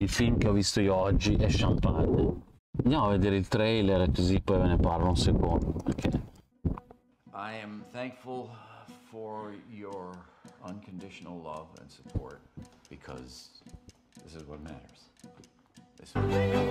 il film che ho visto io oggi è Champagne. Andiamo a vedere il trailer così poi ve ne parlo un secondo. Perché... I am thankful for your unconditional love and support because this is what matters. This is what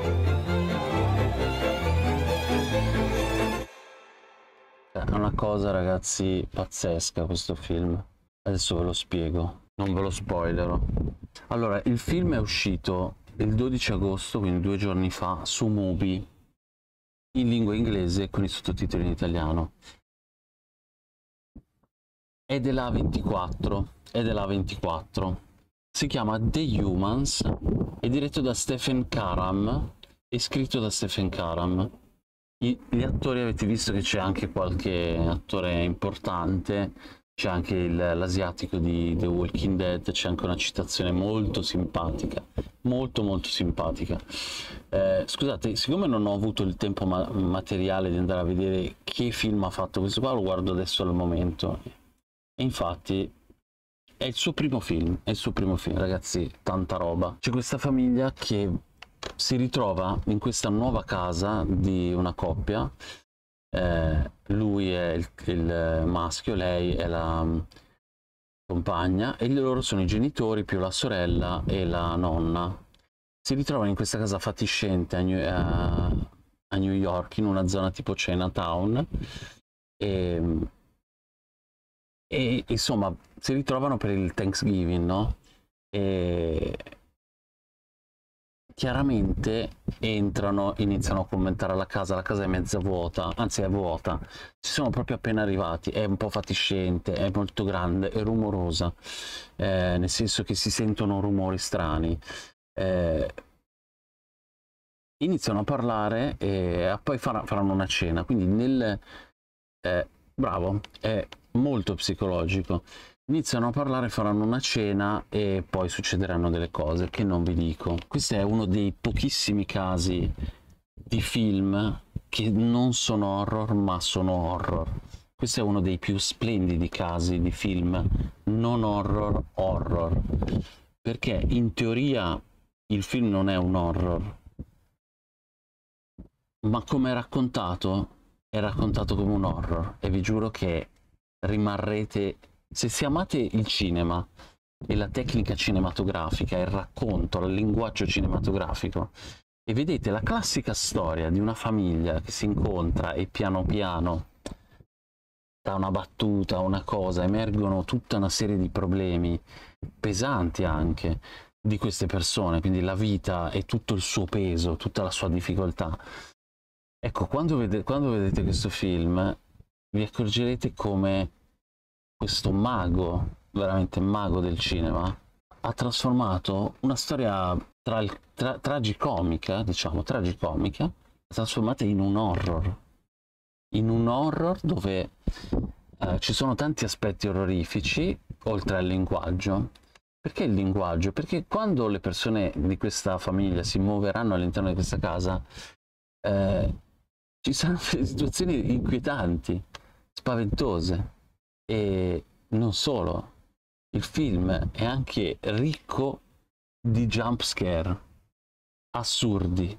È una cosa, ragazzi, pazzesca questo film. Adesso ve lo spiego, non ve lo spoilerò. Allora, il film è uscito il 12 agosto, quindi 2 giorni fa, su Mubi, in lingua inglese con i sottotitoli in italiano. È della 24, si chiama The Humans, è diretto da Stephen Karam e scritto da Stephen Karam. Gli attori, avete visto che c'è anche qualche attore importante, c'è anche l'asiatico di The Walking Dead, c'è anche una citazione molto simpatica, molto simpatica. Scusate, siccome non ho avuto il tempo materiale di andare a vedere che film ha fatto questo qua, lo guardo adesso al momento. E infatti è il suo primo film, ragazzi, tanta roba. C'è questa famiglia che si ritrova in questa nuova casa di una coppia, lui è il maschio, lei è la compagna e loro sono i genitori più la sorella e la nonna. Si ritrovano in questa casa fatiscente a New York, in una zona tipo Chinatown, e insomma si ritrovano per il Thanksgiving, no? E chiaramente entrano, iniziano a commentare la casa è mezza vuota, anzi è vuota, ci sono proprio appena arrivati, è un po' fatiscente, è molto grande, è rumorosa, nel senso che si sentono rumori strani, iniziano a parlare e poi faranno una cena, quindi bravo, è molto psicologico. Iniziano a parlare, faranno una cena e poi succederanno delle cose che non vi dico. Questo è uno dei pochissimi casi di film che non sono horror ma sono horror. Questo è uno dei più splendidi casi di film non horror, perché in teoria il film non è un horror, ma come è raccontato come un horror, e vi giuro che rimarrete, se amate il cinema e la tecnica cinematografica, il racconto, il linguaggio cinematografico, e vedete la classica storia di una famiglia che si incontra e piano piano da una battuta, una cosa, emergono tutta una serie di problemi pesanti anche di queste persone, quindi la vita e tutto il suo peso, tutta la sua difficoltà. Ecco, quando vedete questo film vi accorgerete come questo mago, veramente mago del cinema, ha trasformato una storia tragicomica, diciamo, tragicomica, trasformata in un horror dove ci sono tanti aspetti orrorifici, oltre al linguaggio. Perché il linguaggio? Perché quando le persone di questa famiglia si muoveranno all'interno di questa casa, ci saranno delle situazioni inquietanti, spaventose. E non solo, il film è anche ricco di jump scare assurdi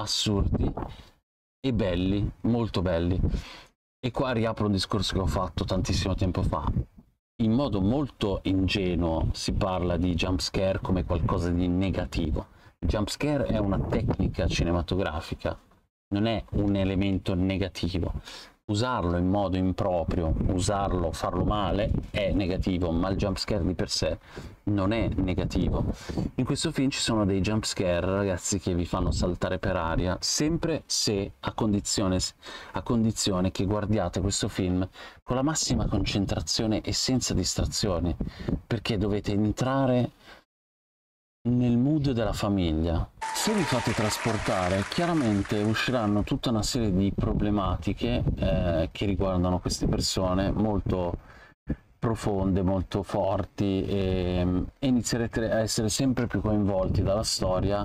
e belli, molto belli. E qua riapro un discorso che ho fatto tantissimo tempo fa. In modo molto ingenuo si parla di jump scare come qualcosa di negativo. Il jump scare è una tecnica cinematografica, non è un elemento negativo. Usarlo in modo improprio, farlo male è negativo, ma il jump scare di per sé non è negativo. In questo film ci sono dei jump scare, ragazzi, che vi fanno saltare per aria, sempre se a condizione che guardiate questo film con la massima concentrazione e senza distrazioni, perché dovete entrare nel mood della famiglia. Se vi fate trasportare, chiaramente usciranno tutta una serie di problematiche che riguardano queste persone, molto profonde, molto forti, e inizierete a essere sempre più coinvolti dalla storia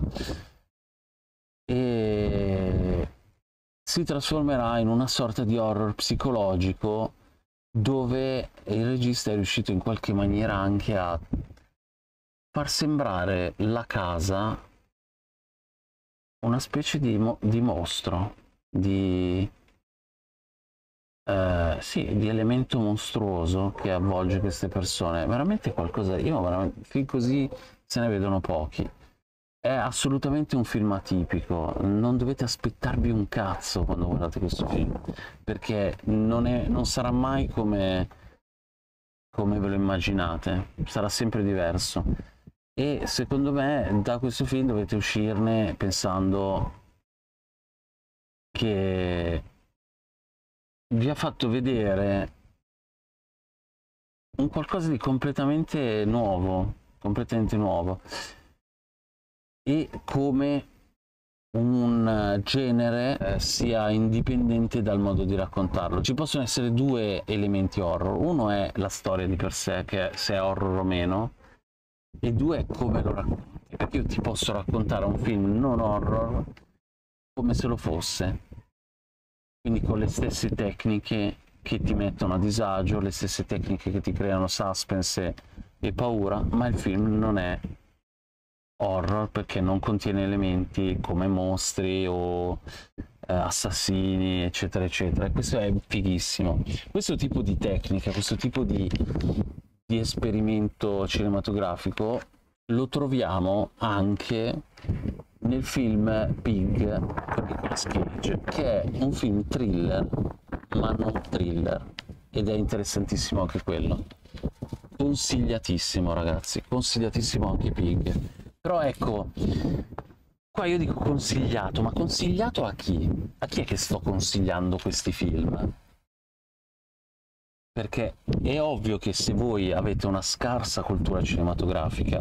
e si trasformerà in una sorta di horror psicologico dove il regista è riuscito in qualche maniera anche a far sembrare la casa una specie di mostro, di sì, di elemento mostruoso che avvolge queste persone. Veramente qualcosa, io veramente, film così se ne vedono pochi. È assolutamente un film atipico, non dovete aspettarvi un cazzo quando guardate questo film, perché non sarà mai come ve lo immaginate, sarà sempre diverso. E secondo me da questo film dovete uscirne pensando che vi ha fatto vedere un qualcosa di completamente nuovo, e come un genere sia indipendente dal modo di raccontarlo. Ci possono essere due elementi horror: uno è la storia di per sé, che se è horror o meno, e due è come lo racconti, perché io ti posso raccontare un film non horror come se lo fosse, quindi con le stesse tecniche che ti mettono a disagio, le stesse tecniche che ti creano suspense e paura, ma il film non è horror perché non contiene elementi come mostri o assassini, eccetera eccetera. E questo è fighissimo. Questo tipo di tecnica, questo tipo di esperimento cinematografico lo troviamo anche nel film Pig con Nicolas Cage, che è un film thriller ma non thriller, ed è interessantissimo anche quello. Consigliatissimo, ragazzi, consigliatissimo anche Pig. Però ecco, qua io dico consigliato, ma consigliato a chi? A chi è che sto consigliando questi film? Perché è ovvio che se voi avete una scarsa cultura cinematografica,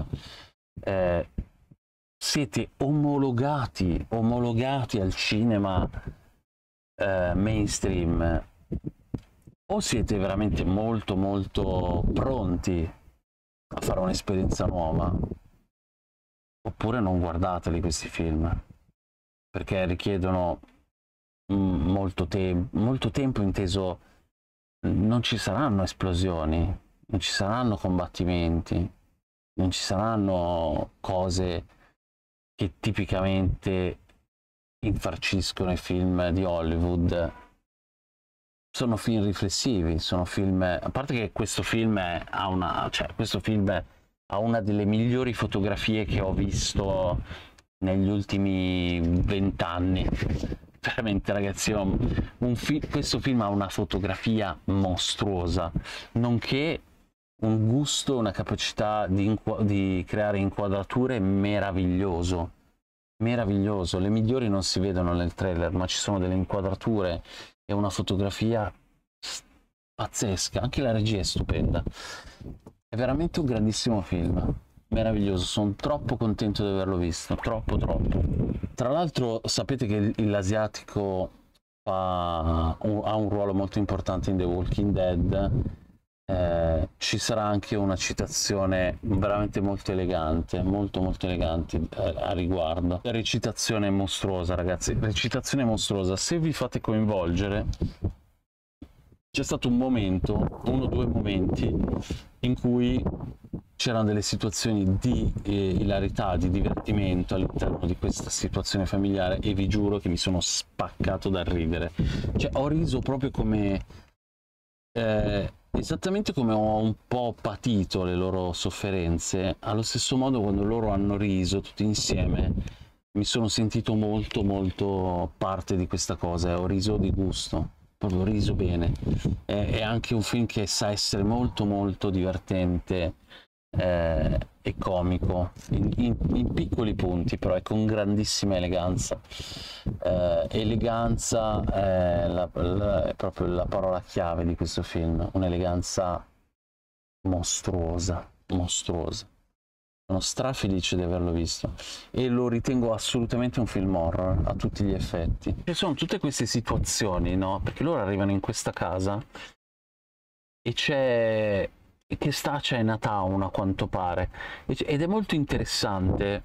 siete omologati al cinema mainstream, o siete veramente molto molto pronti a fare un'esperienza nuova, oppure non guardateli questi film, perché richiedono molto tempo, inteso, non ci saranno esplosioni, non ci saranno combattimenti, non ci saranno cose che tipicamente infarciscono i film di Hollywood. Sono film riflessivi, sono film, a parte che questo film ha una delle migliori fotografie che ho visto negli ultimi 20 anni. Veramente, ragazzi, questo film ha una fotografia mostruosa, nonché un gusto, una capacità di creare inquadrature meraviglioso. Le migliori non si vedono nel trailer, ma ci sono delle inquadrature e una fotografia pazzesca, anche la regia è stupenda. È veramente un grandissimo film, meraviglioso, sono troppo contento di averlo visto, troppo. Tra l'altro sapete che l'asiatico ha un ruolo molto importante in The Walking Dead. Ci sarà anche una citazione veramente molto elegante, molto elegante a riguardo. La recitazione è mostruosa, ragazzi, recitazione mostruosa. Se vi fate coinvolgere, c'è stato un momento, uno o due momenti, in cui c'erano delle situazioni di ilarità, di divertimento all'interno di questa situazione familiare, e vi giuro che mi sono spaccato dal ridere. Cioè, ho riso proprio come esattamente come ho un po' patito le loro sofferenze, allo stesso modo quando loro hanno riso tutti insieme mi sono sentito molto parte di questa cosa, e ho riso di gusto, proprio riso bene. È anche un film che sa essere molto divertente e comico in piccoli punti, però è con grandissima eleganza. Eleganza è proprio la parola chiave di questo film, un'eleganza mostruosa. Sono strafelice di averlo visto e lo ritengo assolutamente un film horror a tutti gli effetti. Ci sono tutte queste situazioni, no? Perché loro arrivano in questa casa e c'è Chinatown, a quanto pare, ed è molto interessante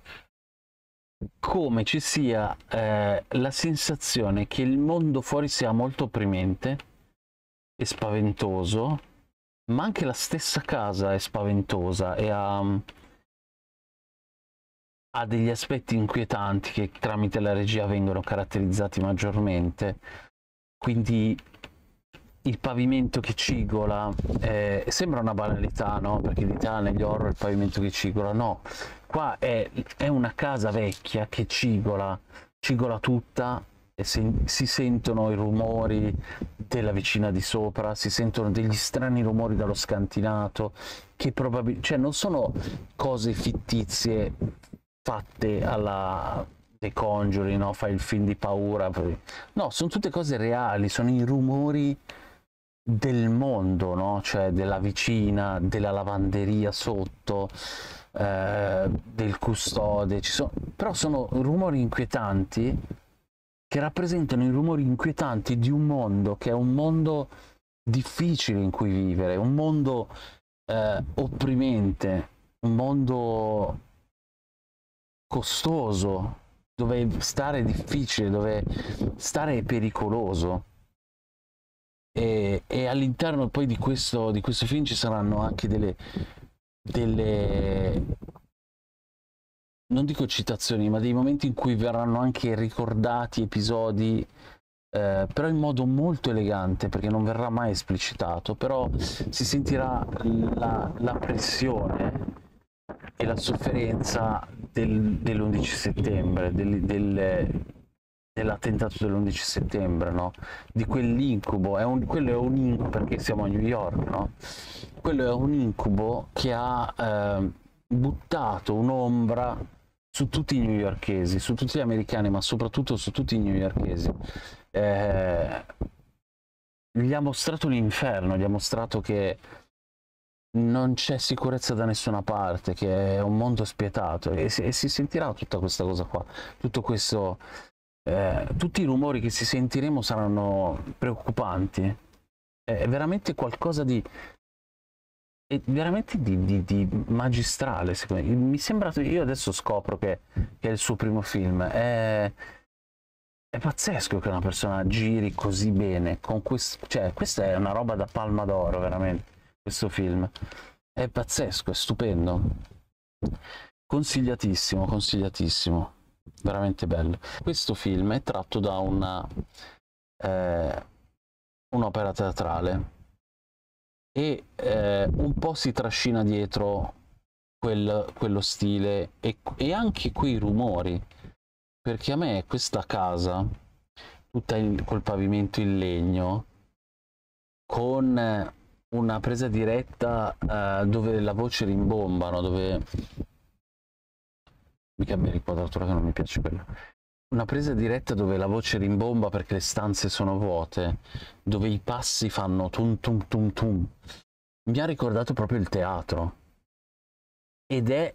come ci sia la sensazione che il mondo fuori sia molto opprimente e spaventoso, ma anche la stessa casa è spaventosa e ha ha degli aspetti inquietanti che tramite la regia vengono caratterizzati maggiormente, quindi il pavimento che cigola, sembra una banalità, no? Perché in Italia negli horror il pavimento che cigola, no, qua è una casa vecchia che cigola tutta, e si sentono i rumori della vicina di sopra, si sentono degli strani rumori dallo scantinato, che probabilmente, cioè non sono cose fittizie fatte alla The Conjuring, no? Fai il film di paura, no, sono tutte cose reali, sono i rumori del mondo, no? Cioè della vicina, della lavanderia sotto, del custode, però sono rumori inquietanti che rappresentano i rumori inquietanti di un mondo che è un mondo difficile in cui vivere, un mondo opprimente, un mondo costoso, dove stare è difficile, dove stare è pericoloso. E all'interno poi di questo film ci saranno anche delle non dico citazioni, ma dei momenti in cui verranno anche ricordati episodi, però in modo molto elegante, perché non verrà mai esplicitato, però si sentirà la pressione e la sofferenza dell'11 settembre, dell'attentato dell'11 settembre, no? Di quell'incubo, quello è un incubo, perché siamo a New York, no? Quello è un incubo che ha buttato un'ombra su tutti i newyorkesi, su tutti gli americani, ma soprattutto su tutti i newyorkesi. Gli ha mostrato l'inferno, gli ha mostrato che non c'è sicurezza da nessuna parte, che è un mondo spietato, e si sentirà tutta questa cosa qua, tutto questo, tutti i rumori che si sentiremo saranno preoccupanti. È veramente qualcosa di magistrale, secondo me. Mi sembra, io adesso scopro che è il suo primo film, è pazzesco che una persona giri così bene con questo, cioè questa è una roba da Palma d'Oro, veramente, questo film è pazzesco, è stupendo, consigliatissimo, consigliatissimo, veramente bello. Questo film è tratto da un'opera teatrale e un po' si trascina dietro quello stile e anche quei rumori, perché a me questa casa tutta col pavimento in legno, con una presa diretta dove la voce rimbombano, dove mi cambia l'inquadratura che non mi piace quella, una presa diretta dove la voce rimbomba perché le stanze sono vuote, dove i passi fanno tum tum tum tum, mi ha ricordato proprio il teatro, ed è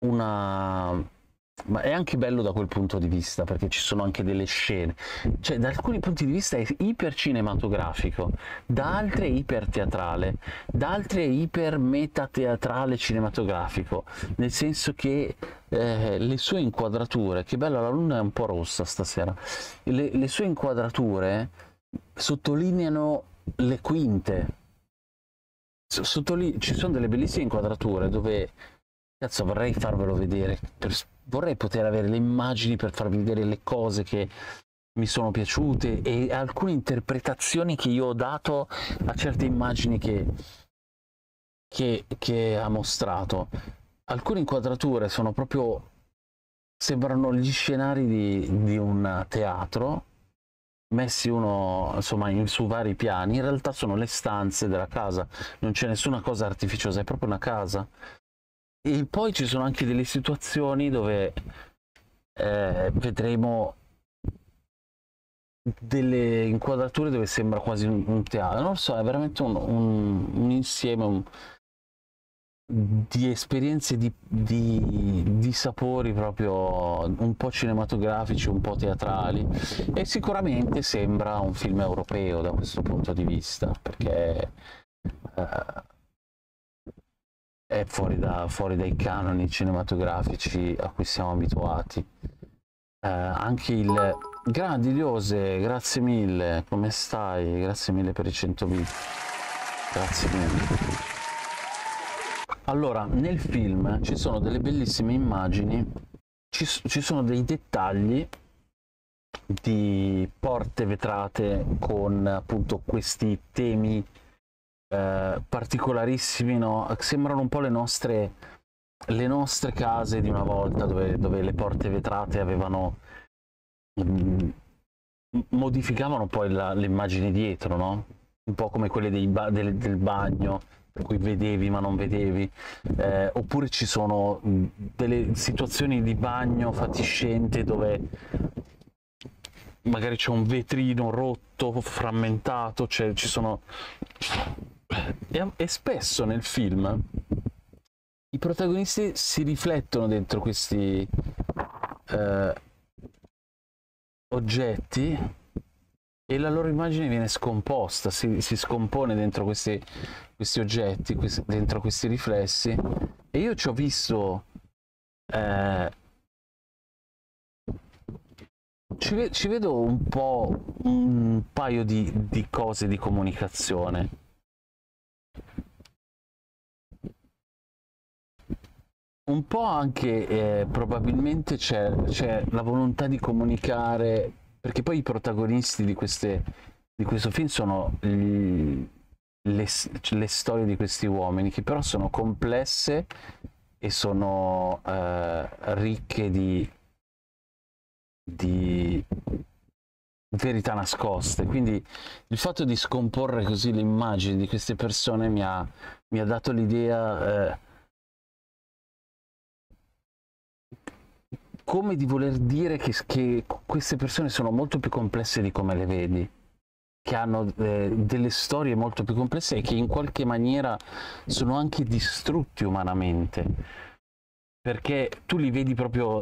ma è anche bello da quel punto di vista, perché ci sono anche delle scene, cioè da alcuni punti di vista è iper cinematografico, da altri è iper teatrale, da altri è iper metateatrale cinematografico, nel senso che le sue inquadrature, che bella, la luna è un po' rossa stasera, le sue inquadrature sottolineano le quinte, ci sono delle bellissime inquadrature dove, cazzo, vorrei farvelo vedere, vorrei poter avere le immagini per farvi vedere le cose che mi sono piaciute e alcune interpretazioni che io ho dato a certe immagini che ha mostrato. Alcune inquadrature sono proprio, sembrano gli scenari di un teatro, messi uno, insomma, su vari piani. In realtà sono le stanze della casa, non c'è nessuna cosa artificiosa, è proprio una casa. E poi ci sono anche delle situazioni dove vedremo delle inquadrature dove sembra quasi un teatro, non lo so, è veramente un insieme di esperienze, di sapori proprio un po' cinematografici, un po' teatrali, e sicuramente sembra un film europeo da questo punto di vista, perché è fuori dai canoni cinematografici a cui siamo abituati. Anche il grandi Liose, grazie mille, come stai? Grazie mille per i 100 bit, grazie mille. Allora, nel film ci sono delle bellissime immagini ci sono dei dettagli di porte vetrate con appunto questi temi particolarissimi, no? Sembrano un po' le nostre case di una volta, dove le porte vetrate avevano modificavano poi l'immagine dietro, no? Un po' come quelle del bagno, per cui vedevi ma non vedevi, oppure ci sono delle situazioni di bagno fatiscente dove magari c'è un vetrino rotto, frammentato, ci sono... E spesso nel film i protagonisti si riflettono dentro questi oggetti e la loro immagine viene scomposta, si scompone dentro questi oggetti, dentro questi riflessi. E io ci ho visto ci vedo un po' un paio di cose di comunicazione. Un po' anche probabilmente c'è la volontà di comunicare, perché poi i protagonisti di questo film sono le storie di questi uomini, che però sono complesse e sono ricche di verità nascoste. Quindi il fatto di scomporre così l'immagine di queste persone mi ha dato l'idea come di voler dire che queste persone sono molto più complesse di come le vedi, che hanno delle storie molto più complesse e che in qualche maniera sono anche distrutti umanamente, perché tu li vedi proprio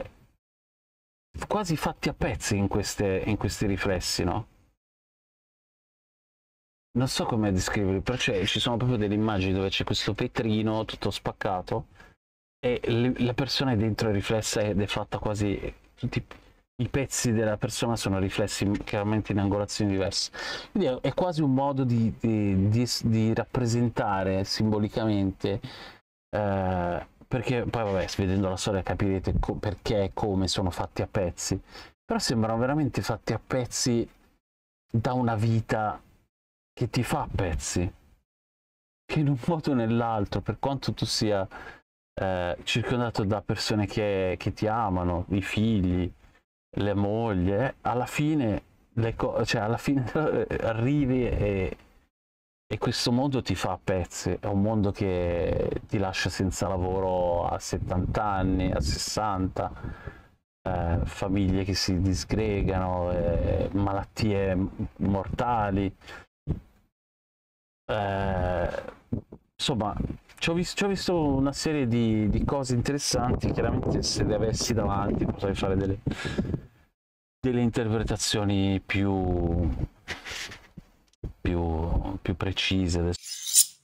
quasi fatti a pezzi in questi riflessi, no? Non so come descriverli, però ci sono proprio delle immagini dove c'è questo vetrino tutto spaccato e la persona è dentro il riflesso ed è fatta quasi... tutti i pezzi della persona sono riflessi chiaramente in angolazioni diverse. Quindi è quasi un modo di rappresentare simbolicamente, perché poi vabbè, vedendo la storia capirete perché e come sono fatti a pezzi, però sembrano veramente fatti a pezzi da una vita che ti fa a pezzi, che in un modo o nell'altro, per quanto tu sia circondato da persone che ti amano, i figli, le mogli, alla fine arrivi e questo mondo ti fa a pezzi. È un mondo che ti lascia senza lavoro a 70 anni, a 60, famiglie che si disgregano, malattie mortali, insomma ci ho visto una serie di cose interessanti. Chiaramente se le avessi davanti potrei fare delle interpretazioni più precise.